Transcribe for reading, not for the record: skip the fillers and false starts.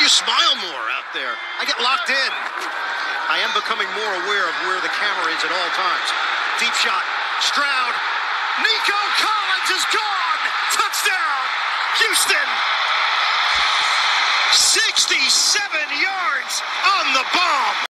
to smile more out there. I get locked in. I am becoming more aware of where the camera is at all times. Deep shot. Stroud. Nico Collins is gone. Touchdown. Houston. 67 yards on the bomb.